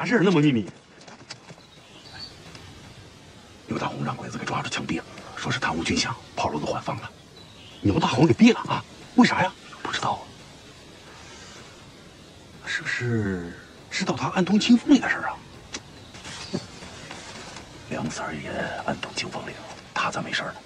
啥事儿那么秘密？ 牛大红让鬼子给抓住枪毙了，说是贪污军饷，炮楼都换放了。 牛大红给毙了啊？为啥呀？ 不知道啊。 是不是知道他暗通清风里的事儿啊？ 梁三儿也暗通清风里了，他咋没事呢？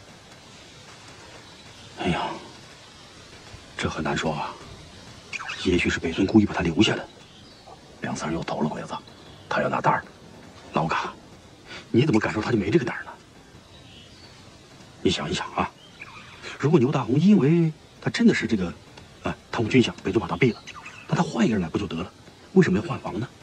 哎呀，这很难说啊。也许是北村故意把他留下的。 梁三儿又投了鬼子，他要拿蛋儿。 老嘎，你怎么感受他就没这个胆儿呢？你想一想啊，如果牛大红因为他真的是这个，贪污军饷，北村把他毙了，那他换一个人来不就得了？为什么要换防呢？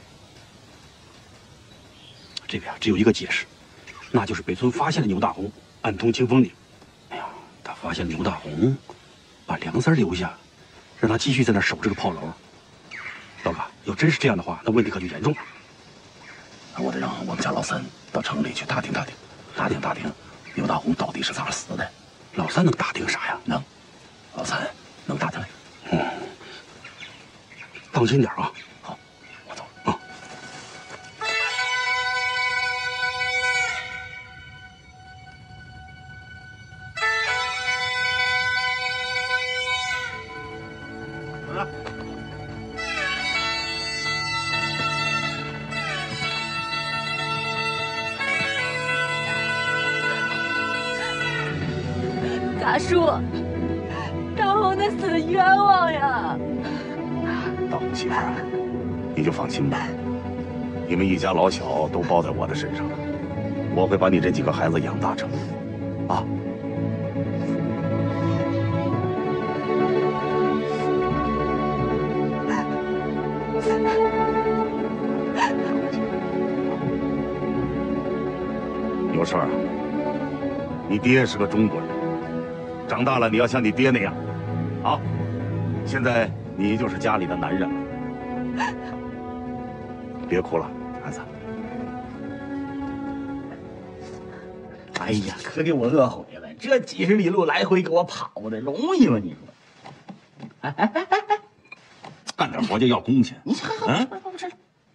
这个呀，只有一个解释，那就是北村发现了牛大红暗通清风岭。哎呀，他发现牛大红把梁三留下，让他继续在那守这个炮楼。老嘎，要真是这样的话，那问题可就严重了。 那我得让我们家老三到城里去打听打听，打听牛大红到底是咋死的。 老三能打听啥呀？ 能，老三能打听。 当心点啊！ 好，我走。 走着。 大叔，大红他死的冤枉呀！ 大红媳妇儿，你就放心吧，你们一家老小都包在我的身上了，我会把你这几个孩子养大成人，啊。有事儿啊？你爹是个中国人，长大了你要像你爹那样，啊！现在你就是家里的男人了，别哭了，孩子。 哎呀，可给我饿毁了！这几十里路来回给我跑的，容易吗？你说？哎， 干点活就要工钱， 你这不是？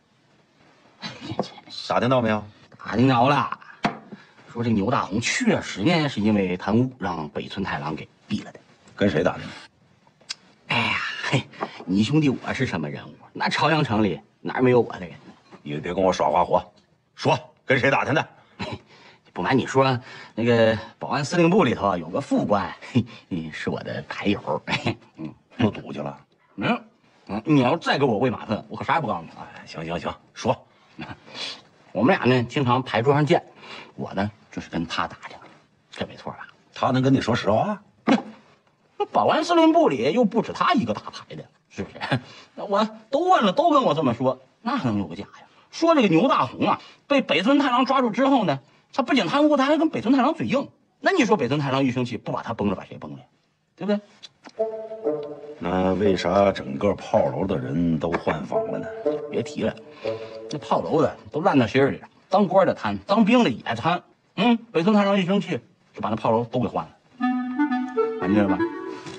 打听到没有？ 打听着了，说这牛大红确实呢是因为贪污让北村太郎给毙了的。 跟谁打听？ 哎呀，嘿，你兄弟我是什么人物？那朝阳城里哪没有我的人呢？ 你别跟我耍花活，说跟谁打听的？ 不瞒你说，那个保安司令部里头有个副官，是我的牌友。 又赌去了？ 没有。你要再给我喂马粪，我可啥也不告诉你啊！ 行，说。 我们俩呢经常牌桌上见，我呢就是跟他打听，这没错吧？ 他能跟你说实话？ 那保安司令部里又不止他一个打牌的，是不是？那我都问了，都跟我这么说，那能有个假呀？说这个牛大红啊，被北村太郎抓住之后呢，他不仅贪污，他还跟北村太郎嘴硬。那你说北村太郎一生气，不把他崩了，把谁崩了？对不对？ 那为啥整个炮楼的人都换防了呢？ 别提了，那炮楼的都烂到心里了，当官的贪，当兵的也贪。北村太郎一生气，就把那炮楼都给换了，看见了吧？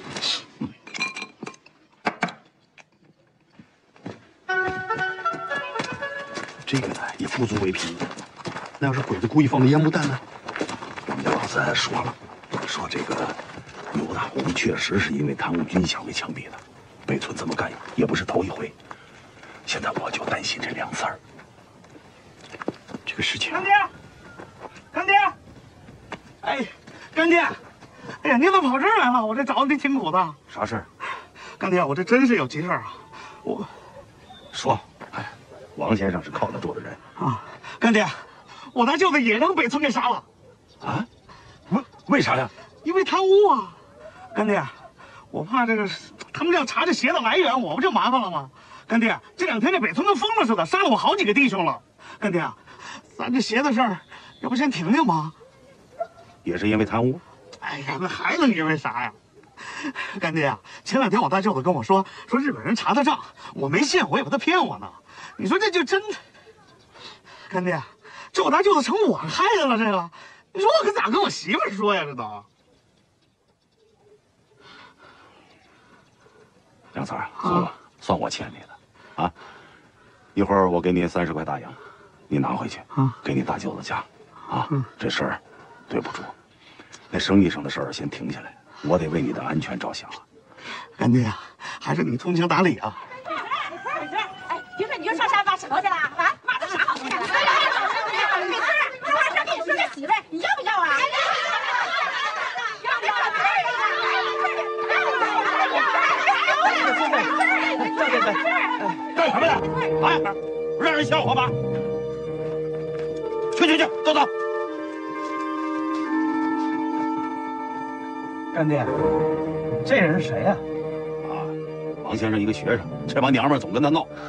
这个呢也不足为凭。那要是鬼子故意放的烟幕弹呢？ 我们家老三说了，说这个牛大红确实是因为贪污军饷被枪毙的，北村这么干也不是头一回。现在我就担心这梁三儿。 这个事情， 干爹，哎，干爹，哎呀，您怎么跑这儿来了？我这找您挺苦的。 啥事儿？ 干爹，我这真是有急事儿啊！我说，王先生是靠得住的人啊。干爹，我大舅子也让北村给杀了。 啊？为啥呀？ 因为贪污啊！干爹，我怕这个他们要查这鞋的来源，我不就麻烦了吗？干爹，这2天这北村跟疯了似的，杀了我好几个弟兄了。干爹，咱这鞋的事儿，要不先停停吧？ 也是因为贪污？ 哎呀，那还能因为啥呀？干爹啊，前2天我大舅子跟我说日本人查他账，我没信，我以为他骗我呢。你说这就真的？干爹，这我大舅子成我害的了，这个，你说我可咋跟我媳妇儿说呀？这都。 梁三儿，算我欠你的，啊！ 一会儿我给你30块大洋，你拿回去啊， 给你大舅子家。啊，这事儿对不住，那生意上的事儿先停下来，我得为你的安全着想啊。 干爹呀，还是你通情达理啊。 哎，别说你就上山挖石头去了啊？挖的啥好看的？美翠，这玩意儿跟你说这媳妇儿，你要不要啊？要不要？ 干什么呀？哎，让人笑话吧？去，走。 干爹，这人是谁呀？ 啊，王先生一个学生，这帮娘们总跟他闹。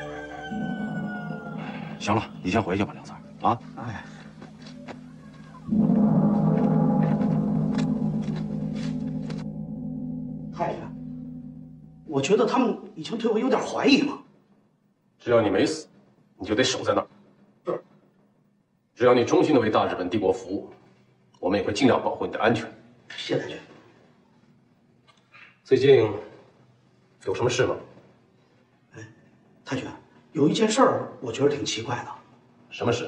行了，你先回去吧，梁三啊。 哎，太监，我觉得他们已经对我有点怀疑了。 只要你没死，你就得守在那儿。是。只要你忠心的为大日本帝国服务，我们也会尽量保护你的安全。 谢太君。 最近有什么事吗？ 哎，太君，有一件事儿，我觉得挺奇怪的。 什么事？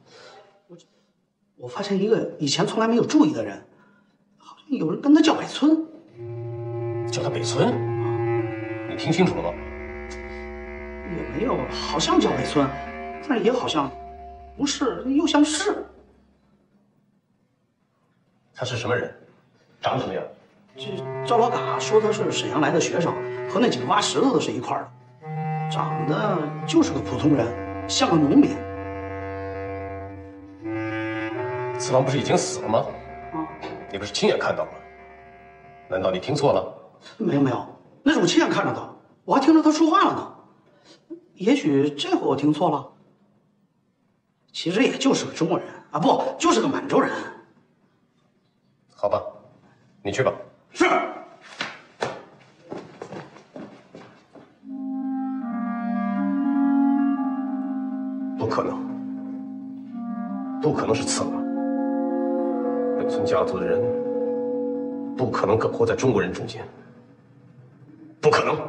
我发现一个以前从来没有注意的人，好像有人跟他叫北村。 叫他北村？你听清楚了吗？ 也没有，好像叫北村，但是也好像不是，又像是。 他是什么人？长什么样？ 这赵老嘎说他是沈阳来的学生，和那几个挖石头的是一块儿的，长得就是个普通人，像个农民。 次郎不是已经死了吗？ 啊， 你不是亲眼看到了？难道你听错了？ 没有，那是我亲眼看着的，我还听着他说话了呢。也许这回我听错了，其实也就是个中国人啊，不，就是个满洲人。 好吧，你去吧。 是。 不可能，不可能是次郎。北村家族的人不可能苟活在中国人中间，不可能。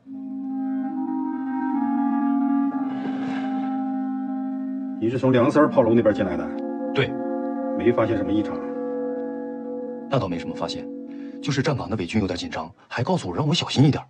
你是从梁三炮楼那边进来的？ 对， 没发现什么异常？ 那倒没什么发现，就是站岗的伪军有点紧张，还告诉我让我小心一点。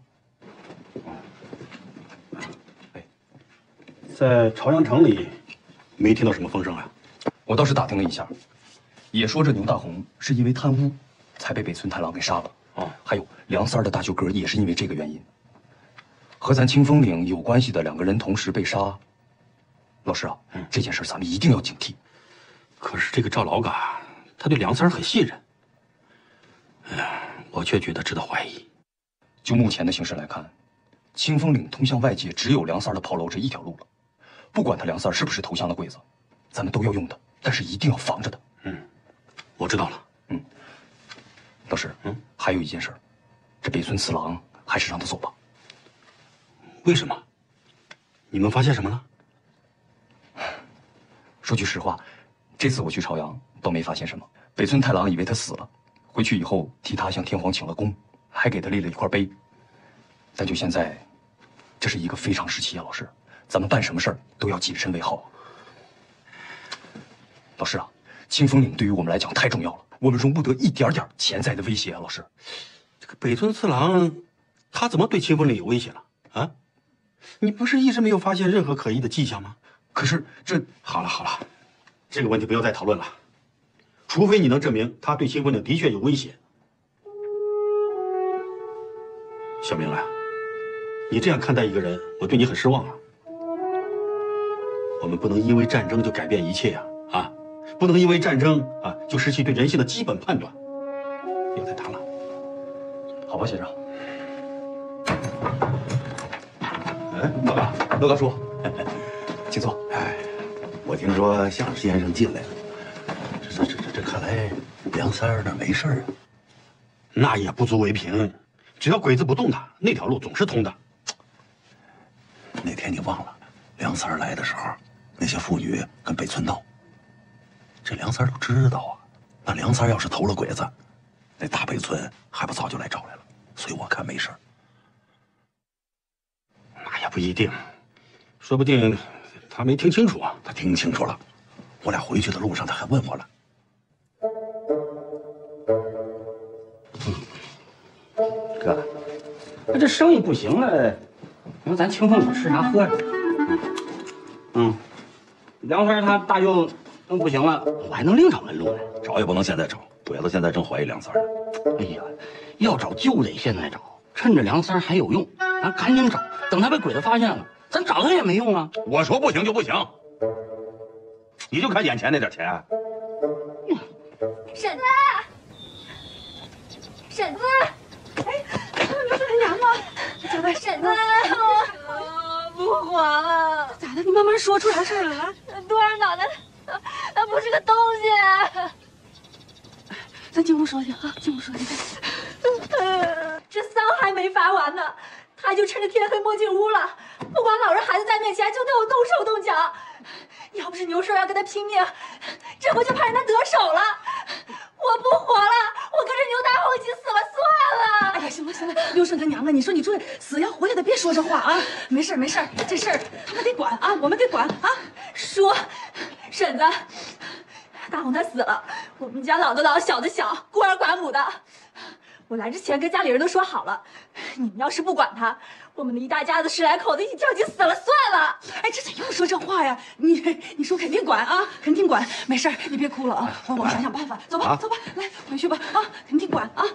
在朝阳城里，没听到什么风声啊？ 我倒是打听了一下，也说这牛大红是因为贪污，才被北村太郎给杀了。 哦， 还有梁三的大舅哥也是因为这个原因。和咱清风岭有关系的2个人同时被杀。老师啊，这件事咱们一定要警惕。 可是这个赵老嘎，他对梁三很信任。哎呀，我却觉得值得怀疑。 就目前的形势来看，清风岭通向外界只有梁三的炮楼这一条路了。不管他梁三是不是投降了鬼子，咱们都要用他，但是一定要防着他。 我知道了。 老师，还有一件事，这北村次郎还是让他走吧。 为什么？你们发现什么了？ 说句实话，这次我去朝阳倒没发现什么。北村太郎以为他死了，回去以后替他向天皇请了功，还给他立了一块碑。但就现在，这是一个非常时期啊，老师，咱们办什么事儿都要谨慎为好。老师啊，清风岭对于我们来讲太重要了，我们容不得一点点潜在的威胁啊，老师。 这个北村次郎，他怎么对清风岭有威胁了？啊？你不是一直没有发现任何可疑的迹象吗？ 可是这…… 好了，这个问题不要再讨论了。除非你能证明他对清风岭的确有威胁。小明啊，你这样看待一个人，我对你很失望啊。我们不能因为战争就改变一切啊！不能因为战争就失去对人性的基本判断。不要再谈了。 好吧，先生。 哎，乐大叔， 请坐。 哎，我听说向先生进来了，这看来梁三那没事啊。 那也不足为凭，只要鬼子不动他，那条路总是通的。 那天你忘了，梁三来的时候，那些妇女跟北村闹，这梁三都知道啊。那梁三要是投了鬼子，那大北村还不早就来找来了？所以我看没事。 那也不一定， 说不定他没听清楚啊。 他听清楚了，我俩回去的路上他还问我了。 哥，那这生意不行了，那咱清风吃啥喝啥。梁三他大舅不行了，我还能另找门路呢。 找也不能现在找，鬼子现在正怀疑梁三呢。 哎呀，要找就得现在找，趁着梁三还有用，咱赶紧找。等他被鬼子发现了，咱找他也没用啊。 我说不行就不行，你就看眼前那点钱。 婶子，婶子，哎，刘三娘吗？叫他婶子，不还了。咋的？你慢慢说，出啥事了？来，多少脑袋，那不是个东西。咱进屋说去啊，进屋说去。这丧还没发完呢，他就趁着天黑摸进屋了，不管老人孩子在面前，就对我动手动脚。要不是牛顺要跟他拼命，这不就怕让他得手了？我不活了，我跟着牛大红一起死了算了。哎呀，行了行了，刘顺他娘啊，你说你这死要活要的别说这话啊！没事没事，这事儿他们得管啊，我们得管啊。说，婶子，大红他死了，我们家老的老小的小，孤儿寡母的。我来之前跟家里人都说好了，你们要是不管他，我们的一大家子10来口子一起跳井死了算了。哎，这咋又说这话呀？你说肯定管啊，肯定管。没事，你别哭了啊，我们想想办法。走吧，走吧，来回去吧啊，肯定管啊。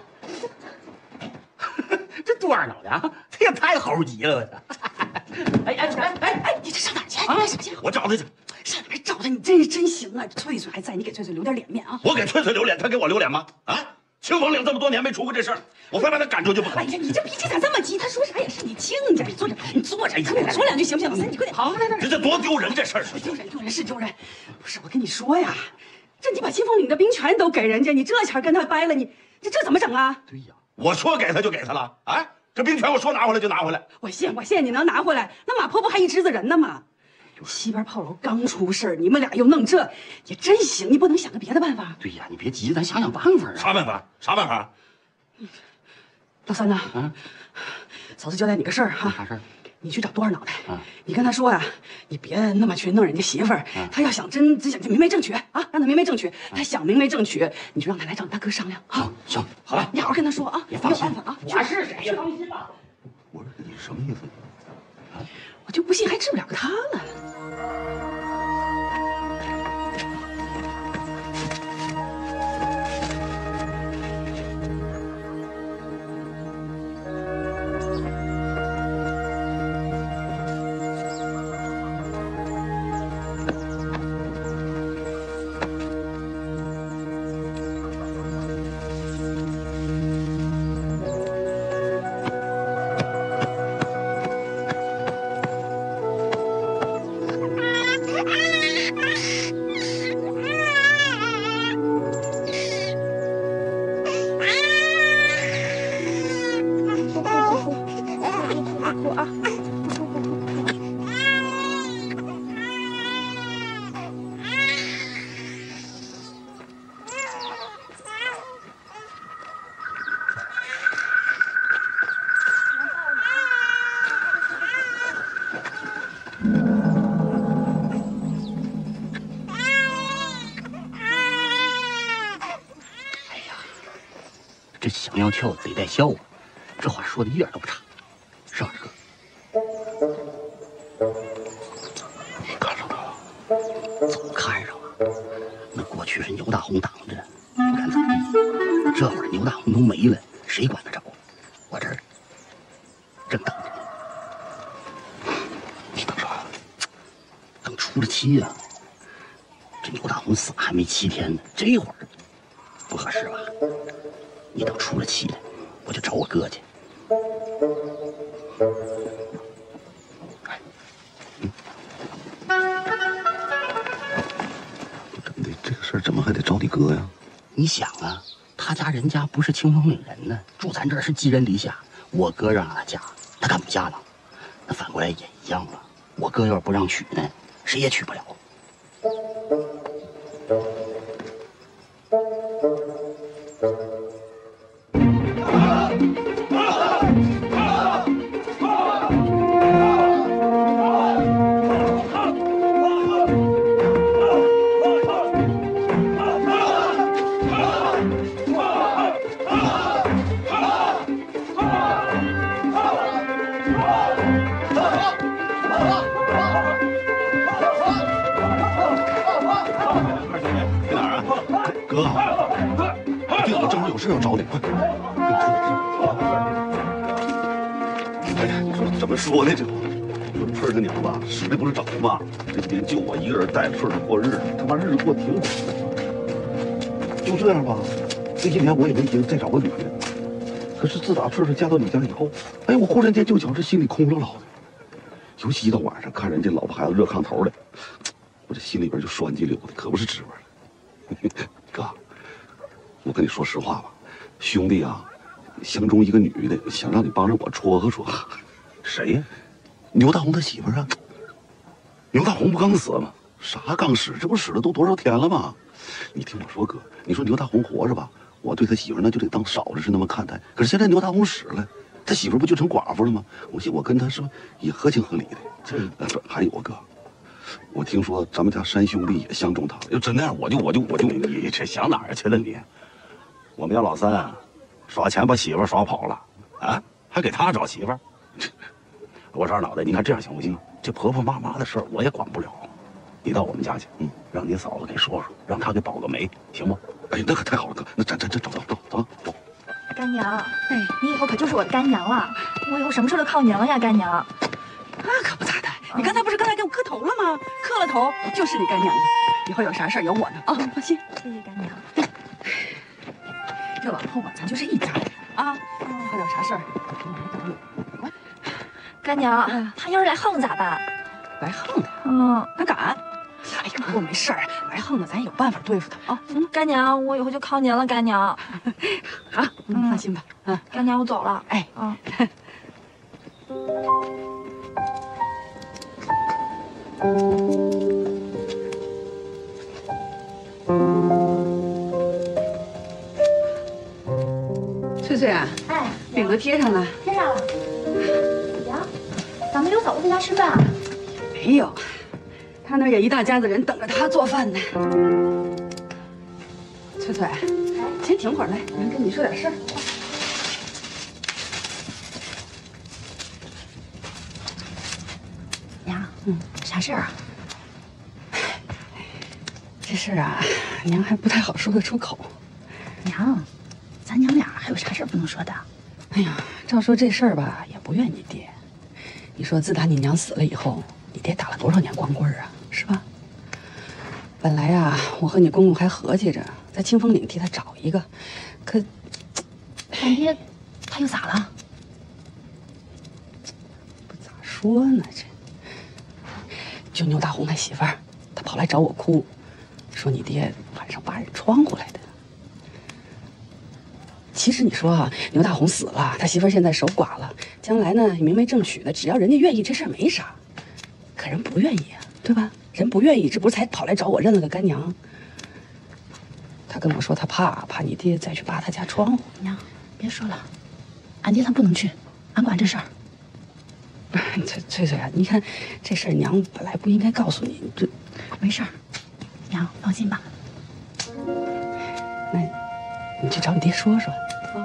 这多少脑袋啊？这也太猴急了！我操！哎，你这上哪去？啊，上去！ 我找他去。 上哪找他？你真行啊！翠翠还在，你给翠翠留点脸面啊！ 我给翠翠留脸，他给我留脸吗？啊！清风岭这么多年没出过这事儿，我非把他赶出去不可。 哎呀，你这脾气咋这么急？他说啥也是你亲家。你坐着，你坐着，我说两句行不行？老三，你快点。好，来， 这多丢人这事儿！ 丢人是丢人。不是我跟你说呀，这你把清风岭的兵权都给人家，你这前跟他掰了，你这怎么整啊？ 对呀，我说给他就给他了啊！这兵权我说拿回来就拿回来。 我信你能拿回来？那马坡不还一支子人呢吗？西边炮楼刚出事儿，你们俩又弄这，也真行。你不能想个别的办法？ 对呀，你别急，咱想想办法啊。 啥办法？ 老三呐，嫂子交代你个事儿哈。 啥事儿？ 你去找多少脑袋？你跟他说呀，你别那么去弄人家媳妇儿。他要想真想明媒正娶啊，让他明媒正娶。他想明媒正娶，你就让他来找你大哥商量啊。 行，好了， 你好好跟他说啊。 你放心啊， 我是谁呀？放心吧。 我说你什么意思？ 我就不信还治不了个他了。 这想要跳得带笑啊，这话说的一点都不差，是吧，二哥？ 你看上他了？ 早看上了。那过去是牛大红挡着，不敢咋地。这会儿牛大红都没了，谁管得着？我这儿正等着呢。 你等啥？ 等出了气呀。这牛大红死还没7天呢，这会儿不合适吧？你等出了气了，我就找我哥去。 这个事儿怎么还得找你哥呀？ 你想啊，他家人家不是清风岭人呢，住咱这儿是寄人篱下。我哥让他嫁，他敢不嫁呢？那反过来也一样啊。我哥要是不让娶呢，谁也娶不了。 去哪儿啊？哥，对，我正好有事要找你，快，跟你说点事。哎呀，你说怎么说呢？这不，春儿他娘吧，使的不是找吗？这几天就我一个人带着春儿过日子，他妈日子过挺苦的。就这样吧，这些年我也没寻思再找个女的。可是自打春儿嫁到你家以后，哎，我忽然间就觉着心里空落落的。尤其一到晚上，看人家老婆孩子热炕头的，我这心里边就酸激溜的，可不是滋味了。哥，我跟你说实话吧，兄弟啊，相中一个女的，想让你帮着我撮合撮合。谁呀？牛大红他媳妇啊。牛大红不刚死吗？啥刚死？这不死了都多少天了吗？你听我说，哥，你说牛大红活着吧，我对他媳妇那就得当嫂子是那么看待。可是现在牛大红死了，他媳妇不就成寡妇了吗？我跟他是不是也合情合理的？这还有哥，我听说咱们家三兄弟也相中他，要真那样，我就你这想哪儿去了你？我们家老三啊，耍钱把媳妇耍跑了，啊，还给他找媳妇儿。我这脑袋，你看这样行不行？这婆婆妈妈的事儿我也管不了，你到我们家去，让你嫂子给说说，让她给保个媒，行吗？哎，那可太好了，哥，那咱走。 干娘，哎，你以后可就是我的干娘了，我以后什么事都靠娘呀，干娘。 那可不咋的，你刚才不是给我磕头了吗？磕了头就是你干娘了，以后有啥事儿有我呢啊，放心。 谢谢干娘。 这往后吧，咱就是一家人啊，以后有啥事儿你来找我。 干娘，他要是来横咋办？ 来横的，他敢？哎呀，不过没事儿，来横的咱有办法对付他啊。 干娘，我以后就靠您了，干娘。 好，放心吧。 干娘，我走了。 哎，翠翠啊， 哎， 饼都贴上了。 贴上了。娘，咱们刘嫂子在家吃饭啊？ 没有，他那儿有一大家子人等着他做饭呢。翠翠，先停会儿来，娘跟你说点事儿。 娘，啥事儿啊？ 这事儿啊，娘还不太好说得出口。 娘，咱娘俩还有啥事儿不能说的？ 哎呀，照说这事儿吧，也不怨你爹。你说自打你娘死了以后，你爹打了多少年光棍啊，是吧？本来啊，我和你公公还合计着在清风岭替他找一个，可咱爹他又咋了？ 不咋说呢，这就牛大红他媳妇儿，他跑来找我哭，说你爹晚上扒人窗户来的。其实你说啊，牛大红死了，他媳妇儿现在守寡了，将来呢明媒正娶的，只要人家愿意，这事儿没啥。可人不愿意啊，对吧？人不愿意，这不是才跑来找我认了个干娘？他跟我说他怕你爹再去扒他家窗户。 娘，别说了，俺爹他不能去，俺管这事儿。 翠翠啊，你看这事儿娘本来不应该告诉你，这没事儿，娘放心吧。 那你去找你爹说说。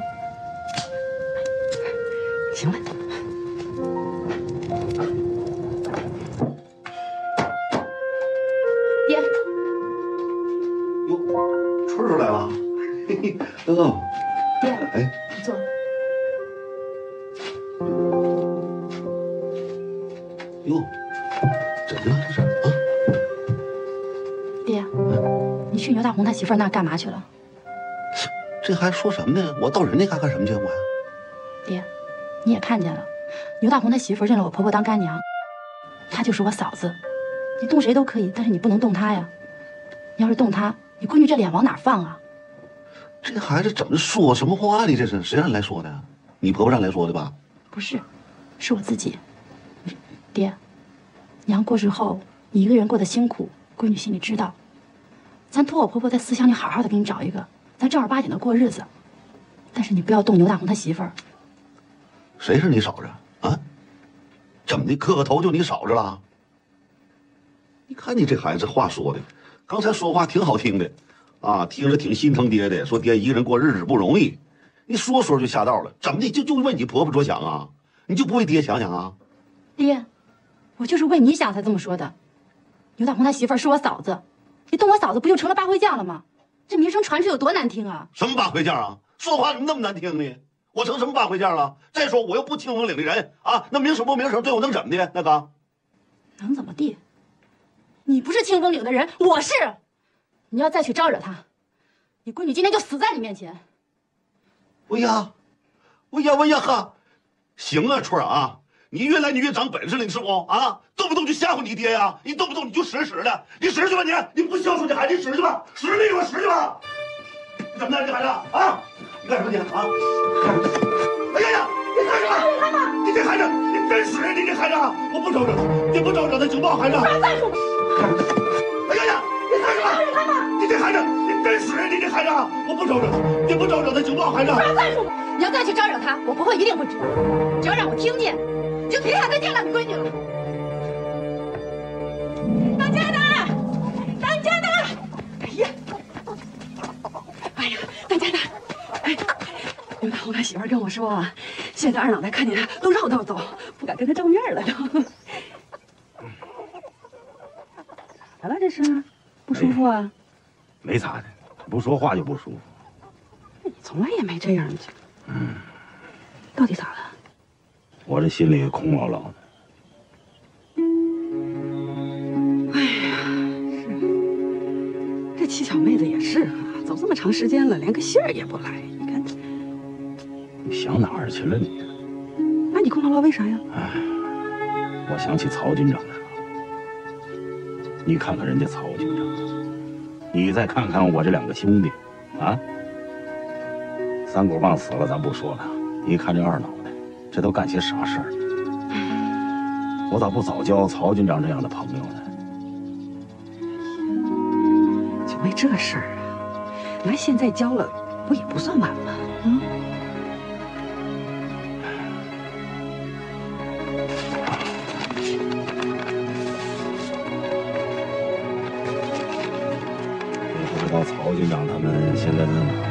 行了。 爹， 哟，春儿来了，嘿嘿， 爹， 哎， 你坐。 哟，怎么了这是啊？ 爹，你去牛大红他媳妇儿那儿干嘛去了？ 这还说什么呢？我到人家家干什么去？我呀？ 爹，你也看见了，牛大红他媳妇认了我婆婆当干娘，她就是我嫂子。你动谁都可以，但是你不能动她呀。你要是动她，你闺女这脸往哪放啊？ 这孩子怎么说什么话呢？这是谁让你来说的？你婆婆让你来说的吧？ 不是，是我自己。爹，娘过世后，你一个人过得辛苦，闺女心里知道。咱托我婆婆在思乡里好好的给你找一个，咱正儿八经的过日子。但是你不要动牛大红他媳妇儿。 谁是你嫂子啊？怎么的？磕个头就你嫂子了？你看你这孩子话说的，刚才说话挺好听的，啊，听着挺心疼爹的，说爹一个人过日子不容易。你说就下道了，怎么的？就为你婆婆着想啊？ 你就不为爹想想啊？ 爹，我就是为你想才这么说的。牛大红他媳妇儿是我嫂子，你动我嫂子不就成了八回将了吗？这名声传出有多难听啊！ 什么八回将啊？说话怎么那么难听呢？我成什么八回将了？再说我又不清风岭的人啊，那名声不名声，对我能怎么的？那个能怎么地？你不是清风岭的人，我是。你要再去招惹他，你闺女今天就死在你面前。 哎呀哈！行啊，春儿啊，你越来你越长本事了，你是不啊？动不动就吓唬你爹呀？你动不动你就使的，你使去吧你不孝顺你孩子，你使去吧，使去吧！你怎么的，你孩子啊？你干什么你啊？哎呀，你干什么？你这孩子，你真使你这孩子！我不招惹他，你不招惹他就报孩子。 再说。 哎呀，你干什么？你这孩子，你真使你这孩子！我不招惹他，你不招惹他就报孩子。 再说。你要再去招惹他，我婆婆一定会知道。只要让我听见，就别想再见到你闺女了。当家的，哎呀，当家的，哎，刘大红他媳妇跟我说啊，现在二脑袋看见他都绕道走，不敢跟他正面了都。咋了这是？不舒服啊？ 没咋的，不说话就不舒服。 你从来也没这样，到底咋了？ 我这心里空落落的。 哎呀，是这七巧妹子也是啊，走这么长时间了，连个信儿也不来。你看， 你想哪儿去了你？ 那你空落落为啥呀？ 哎，我想起曹军长来了。你看看人家曹军长，你再看看我这两个兄弟，啊，三狗棒死了咱不说了，你看这二脑袋，这都干些啥事儿？我咋不早交曹军长这样的朋友呢？ 就为这事儿啊，那现在交了，不也不算晚了？嗯。 不知道曹军长他们现在在哪儿？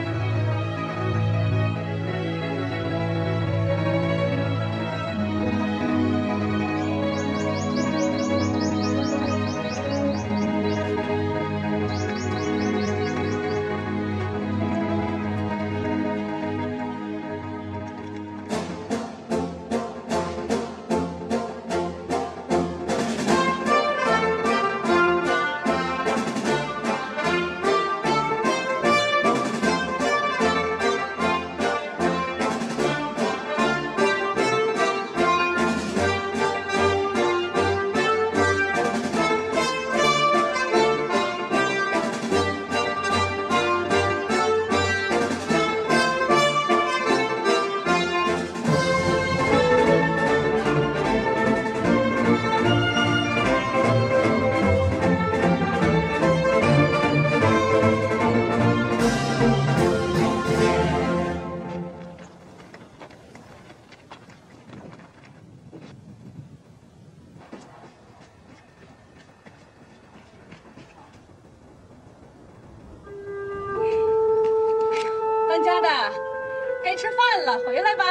当家的，该吃饭了，回来吧。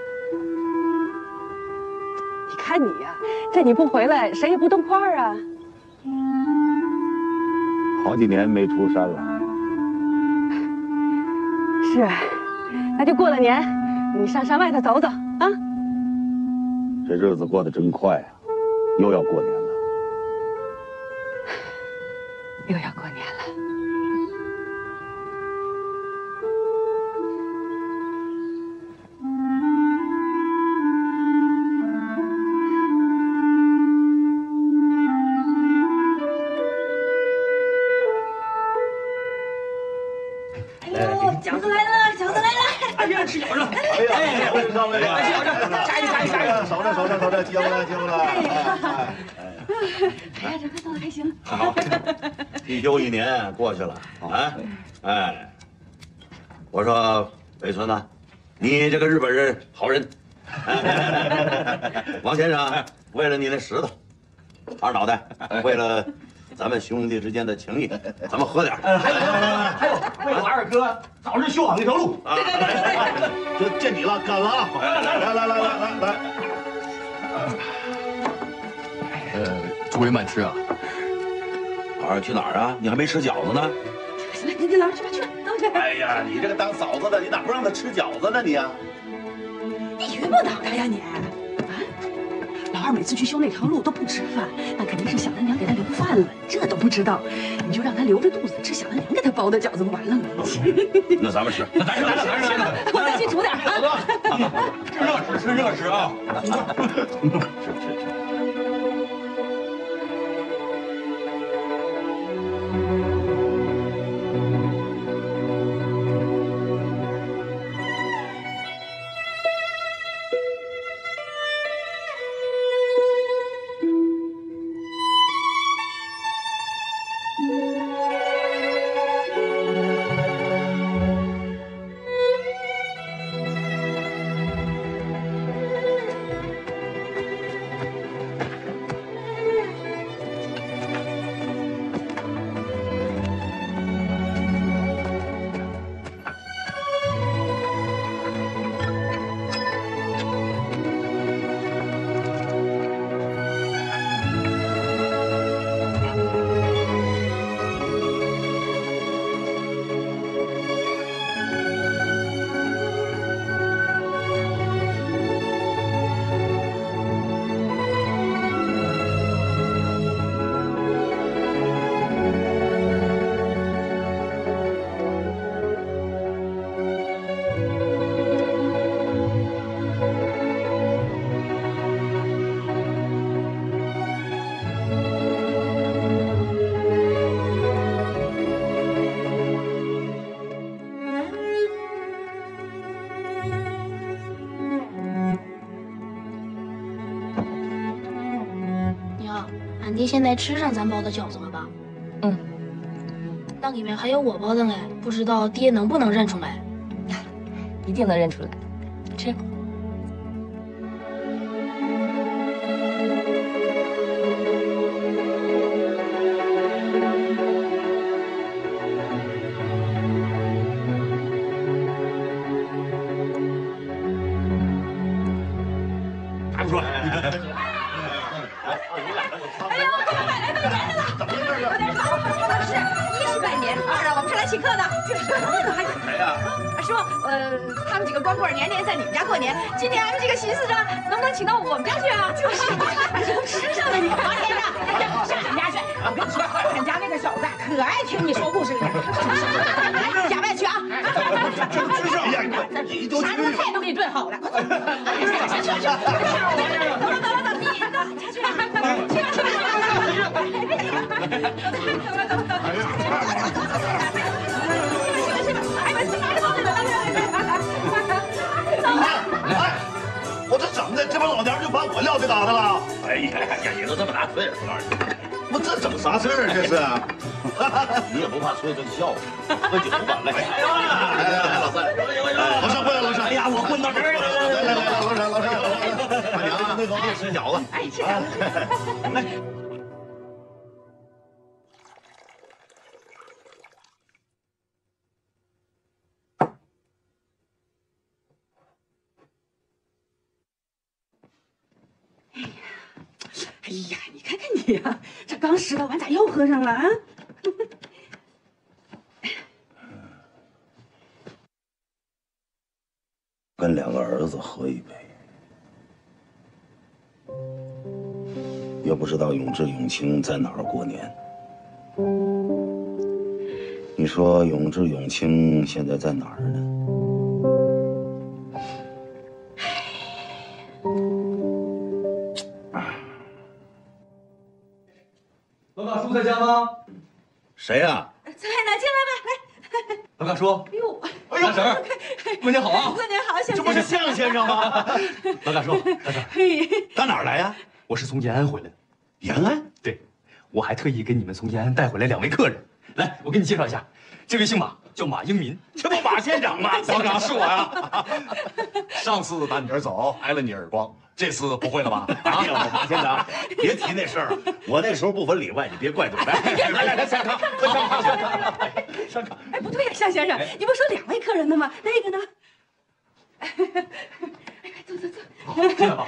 你看你呀，这你不回来，谁也不动筷儿啊。 好几年没出山了。 是，那就过了年，你上山外头走走啊。 这日子过得真快啊，又要过年了。 又要过年了。 饺子来了，饺子来了！ 哎呀，吃饺子！ 哎呀，上来了！ 吃饺子，下一个， 收着，接过来。 哎呀，这快做的还行。 好，又一年过去了啊！哎，我说北村呐，你这个日本人好人。王先生为了你那石头，二脑袋为了咱们兄弟之间的情谊，咱们喝点。 还有，为我二哥早日修好那条路。 对，就见你了，干了啊！来。 诸位慢吃啊。 老二去哪儿啊？你还没吃饺子呢。 行了，你老二去吧，去吧，都去。 哎呀，你这个当嫂子的，你咋不让他吃饺子呢？你呀， 你榆木脑袋呀你！啊，老二每次去修那条路都不吃饭，那肯定是小兰娘给他留饭了，这都不知道，你就让他留着肚子吃小兰娘给他包的饺子不完了吗？ 那咱们吃， 来， 我再去煮点啊。 吃热食啊！ 吃。 俺爹现在吃上咱包的饺子了吧？ 嗯， 那里面还有我包的嘞，不知道爹能不能认出来？ 一定能认出来。吃。 还不错。 请客的， 谁呀？ 说他们几个光棍年年在你们家过年，今年按这个心思着，能不能请到我们家去啊？就是，都吃上了，你看，王先生，上俺家去。我跟你说，俺家那个小子可爱听你说故事了。来，家外去啊！ 吃上呀，你就啥时候菜都给你炖好了。去。 我这怎么的？这帮老娘就把我撂这嘎达了？哎呀，你都这么大岁数了，我这整啥事儿？这是？你也不怕催着笑话？喝酒吧，来，老三，老三过来，老三。哎呀，我混到这儿了。来，老三，大娘，那个吃饺子。 哎，吃饺子。 来。 哎呀，你看看你呀，这刚拾到碗咋又喝上了啊？ 跟两个儿子喝一杯，也不知道永志、永清在哪儿过年。你说永志、永清现在在哪儿呢？ 老大叔在家吗？ 谁呀？ 在呢，进来吧，来。 老大叔。 哎呦， 大婶儿，过年好啊！ 过年好， 这不是向先生吗？ 老大叔，大婶儿， 打哪儿来呀？ 我是从延安回来的。 延安？ 对，我还特意给你们从延安带回来2位客人。来，我给你介绍一下，这位姓马，叫马英民。 这不马县长吗？ 老长是我呀。上次打你这儿走，挨了你耳光， 这次不会了吧？ 哎呀，马县长，别提那事儿，我那时候不分里外，你别怪我。来，上炕，上炕。 哎，不对呀，向先生，你不是说2位客人呢吗？那个呢？哎，走。 进来吧。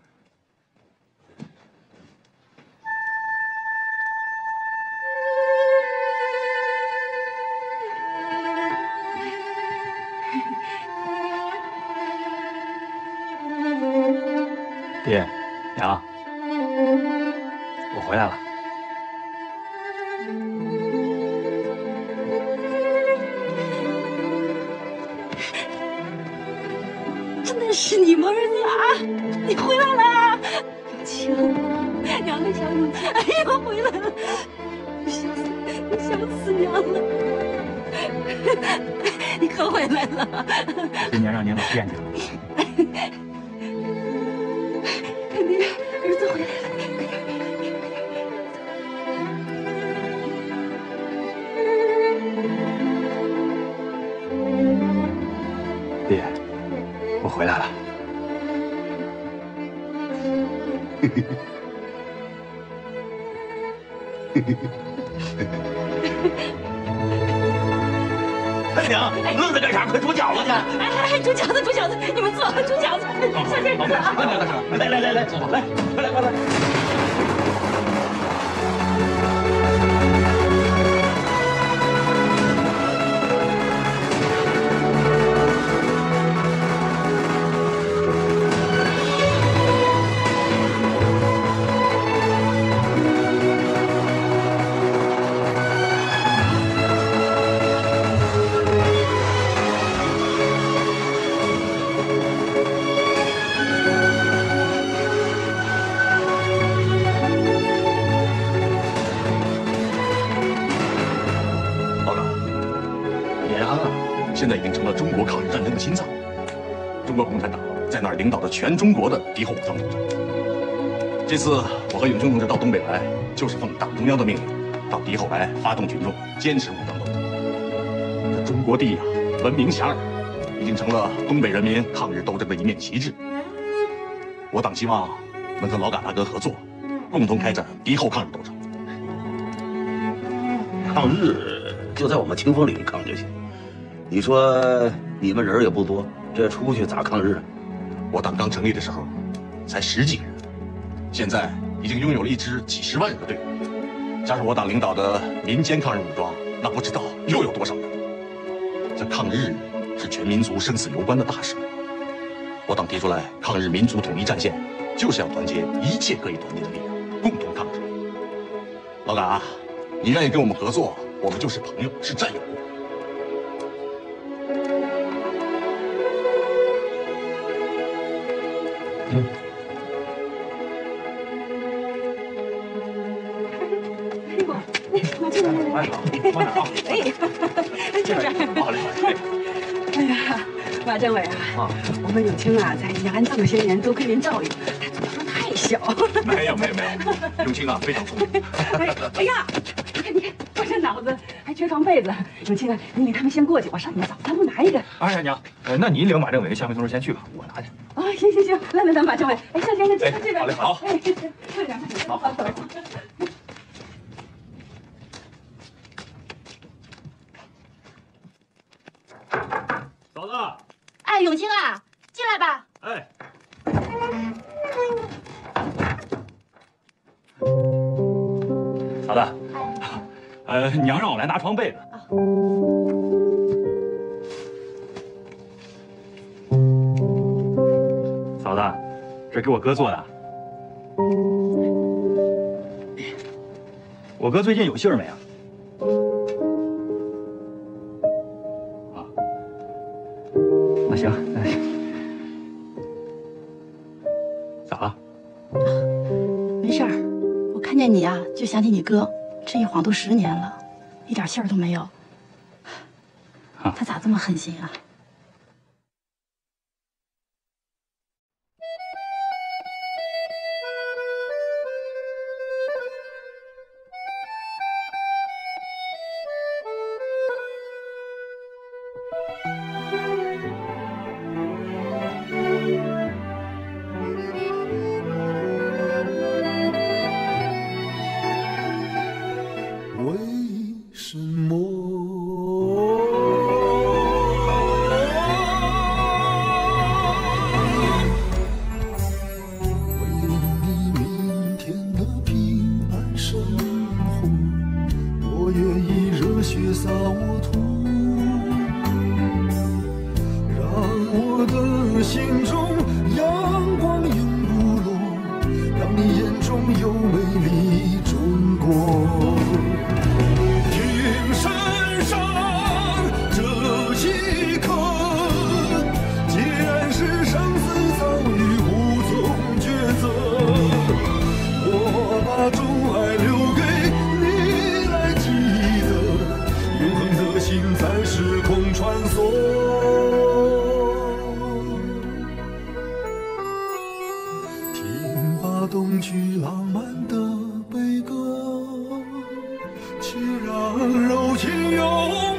爹，娘，我回来了。 真的是你吗，儿子啊？你回来了，永清，娘的小永清，哎呦，回来了，我想死娘了，你可回来了。 今年让您老惦记了。 儿子回来了， 爹，我回来了。 三娘，愣着干啥？快煮饺子去！ 哎，煮饺子，你们坐，煮饺子。向先生， 来，快来！ 现在已经成了中国抗日战争的心脏。中国共产党在那儿领导着全中国的敌后武装斗争。这次我和永清同志到东北来，就是奉党中央的命令，到敌后来发动群众，坚持武装斗争。这中国地闻名遐迩，已经成了东北人民抗日斗争的一面旗帜。我党希望能和老嘎大哥合作，共同开展敌后抗日斗争。 抗日就在我们清风岭抗就行。你说你们人也不多，这出去咋抗日？ 我党刚成立的时候，才10几个人，现在已经拥有了一支几10万人的队伍，加上我党领导的民间抗日武装，那不知道又有多少人。这抗日是全民族生死攸关的大事，我党提出来抗日民族统一战线，就是要团结一切可以团结的力量，共同抗日。老嘎，你愿意跟我们合作，我们就是朋友，是战友。 马政委啊，我们永清啊，在延安这么些年都跟您照应，他嘴上太小。 没有，永清啊，非常聪明。 哎呀，你看，我这脑子还缺床被子。永清啊，你领他们先过去，我上你们早餐部拿一个。 哎，娘，那你领马政委跟夏明同志先去吧，我拿去。 啊，行，来，马政委，哎，向先生，这边。 好嘞，好。 哎，快点，好。 嫂子， 哎，永清啊，进来吧。 哎， 嫂子，娘让我来拿床被子。嫂子，这给我哥做的。我哥最近有信儿没啊？那行，咋了？ 没事儿，我看见你啊，就想起你哥，这一晃都10年了，一点信儿都没有。他咋这么狠心啊？ 有美丽中国。听神上这一刻，既然是生死遭遇无从抉择，我把钟爱留给你来记得，永恒的心在时空穿梭。东去浪漫的悲歌，且让柔情有